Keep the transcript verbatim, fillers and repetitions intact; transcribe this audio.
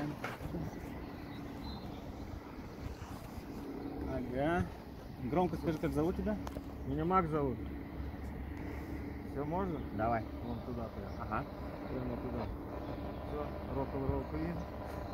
Проезжаем. Ага. Громко скажи, как зовут тебя? Меня Макс зовут. Все можно? Давай. Вон туда прям. Ага. Прямо туда. Все, рок-н-ролл Queen.